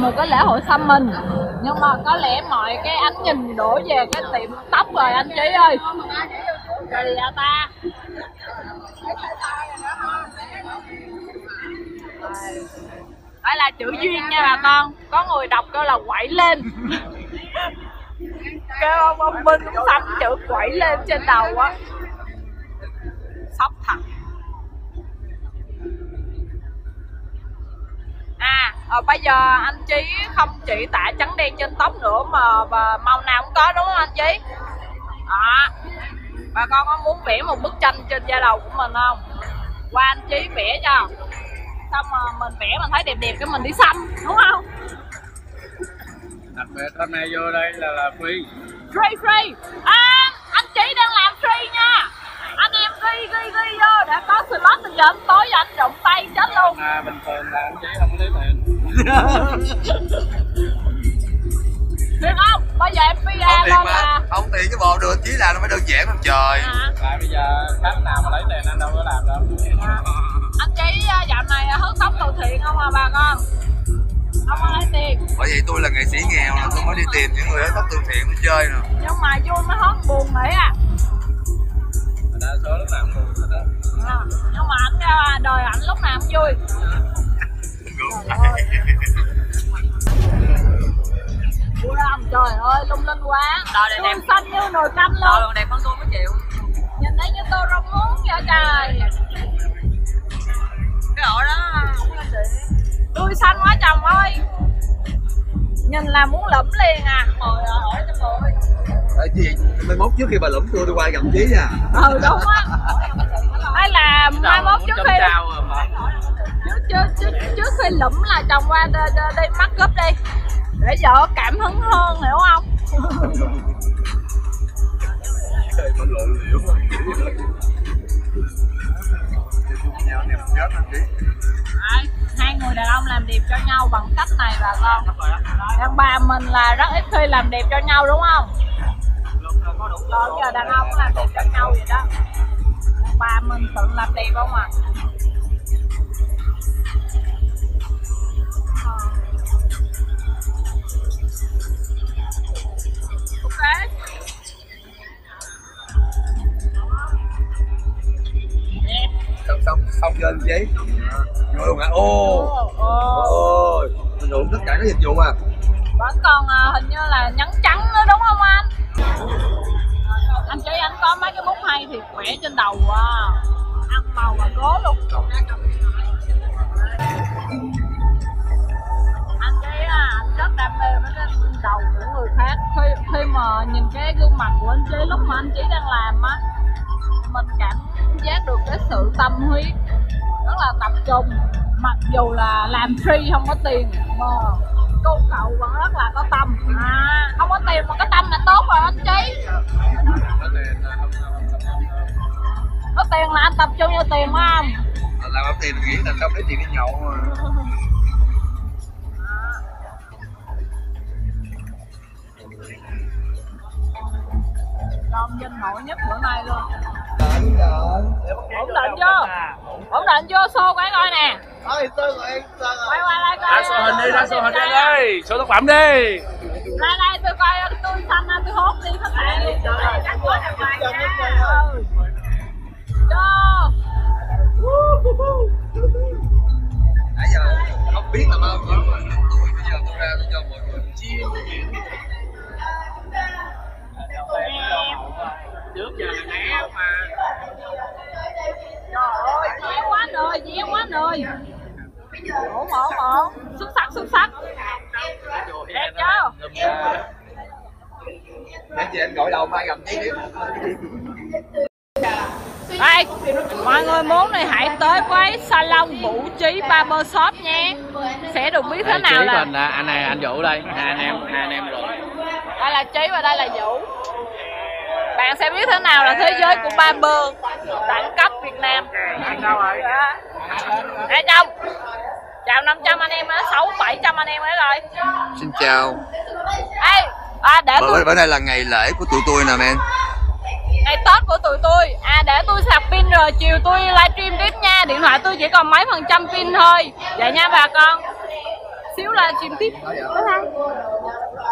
một cái lễ hội xăm mình. Nhưng mà có lẽ mọi cái ánh nhìn đổ về cái tiệm tóc rồi anh Chí ơi. Kỳ à ta. Đây là chữ duyên nha bà con. Có người đọc kêu là quẩy lên. Kêu ông Minh cũng xăm chữ quẩy lên trên đầu á. Sốc thật. Bây giờ anh Chí không chỉ tả trắng đen trên tóc nữa mà màu nào cũng có đúng không anh Chí? Đó. Bà con có muốn vẽ một bức tranh trên da đầu của mình không? Qua anh Chí vẽ cho. Xong mà mình vẽ mình thấy đẹp đẹp cái mình đi xăm đúng không? Đặc biệt hôm nay vô đây là free. Free. Anh Chí đang làm free nha. Anh em ghi vô để có slot từ giờ đến tối anh rụng tay chết luôn. Bình thường là anh Chí không có lấy tiền. Được không? Bây giờ em PR lên là không tiền cái bộ được Chí làm nó mới đơn giản lắm trời. Tại bây giờ khách nào mà lấy tiền anh đâu có làm đâu. Anh Chí dạo này hớt tóc từ thiện không à bà con? Không có lấy tiền. Bởi vậy tôi là nghệ sĩ nghèo là tôi mới đi tìm những người hớt tóc từ thiện tôi chơi nè. Nhưng mà vui mới hớt buồn nghĩ à. Đa số lúc nào cũng buồn hết á. Nhưng mà anh đời ảnh lúc nào cũng vui. Vui không? Trời ơi lung linh quá. Xương xanh như nồi canh luôn. Rồi đẹp hơn tôi mới chịu. Nhìn thấy như tô rong muống vậy trời. Cái ổ đó không có lên điện. Tươi xanh quá chồng ơi. Nhìn là muốn lẫm liền à. Rồi ổ cho người. Tại vì mai mốt trước khi bà lụm tôi đi qua gặp Chí nha. Đúng á. Hay là mai mốt trước khi trước khi lụm là chồng qua đi mắc cúp đi để vợ cảm hứng hơn hiểu không? Hai người đàn ông làm đẹp cho nhau bằng cách này là con. Đàn bà mình là rất ít khi làm đẹp cho nhau đúng không? Còn giờ đàn ông làm đẹp cho nhau vậy đó. Đàn bà mình tự làm đẹp không à? Ok. Xong chưa anh Chí? Rồi luôn hả? Ôi, mình đủ tất cả các dịch vụ à. Vẫn còn hình như là nhấn trắng nữa đúng không anh? Anh Chí anh có mấy cái bút hay thì vẽ trên đầu ăn màu và cố luôn. Anh Chí anh rất đam mê với cái đầu của người khác. Khi mà nhìn cái gương mặt của anh Chí lúc mà anh Chí đang làm á, mình cảm giác được cái sự tâm huyết, rất là tập trung. Mặc dù là làm free không có tiền mà cô cậu vẫn rất là có tâm. Không có tiền mà có tâm là tốt rồi anh Chí. Có tiền là anh tập trung vô tiền phải không? Làm có tiền nghĩ là không lấy tiền đi nhậu mà. Con danh nổi nhất bữa nay luôn. Ổn định chưa? Ổn định chưa? Show cái coi nè. Quay qua đây coi. Ra số hình đi, ra số hình đi ơi. Số tác phẩm đi. Đây tôi coi tôi xanh tôi hốt đi các bạn đi. Chắc có đàng hoàng nha. Nãy giờ không biết là bao nhiêu người tôi bây giờ tôi ra tôi cho mọi người chia. Trước giờ là né mà. Trời ơi, dễ quá nơi. Ổn. Xuất sắc. Đẹp chưa? Để chị anh gọi đầu mai gặp Chí tiếp. Đây, mọi người muốn thì hãy tới với salon Vũ Trí Barber Shop nha. Sẽ được biết thế nào là Chí anh này anh Vũ đây, hai anh em rồi. đây là Chí và đây là Vũ. Bạn sẽ biết thế nào là thế giới của barber đẳng cấp Việt Nam. Đâu rồi? Hai trăm. Chào 500 anh em á, 600-700 anh em ấy rồi. Xin chào. Ê, để tôi Bữa nay là ngày lễ của tụi tôi nè men. ngày Tết của tụi tôi. Để tôi sạc pin rồi chiều tôi livestream tiếp nha. Điện thoại tôi chỉ còn mấy phần trăm pin thôi. Vậy nha bà con. xíu livestream tiếp. Bye bye.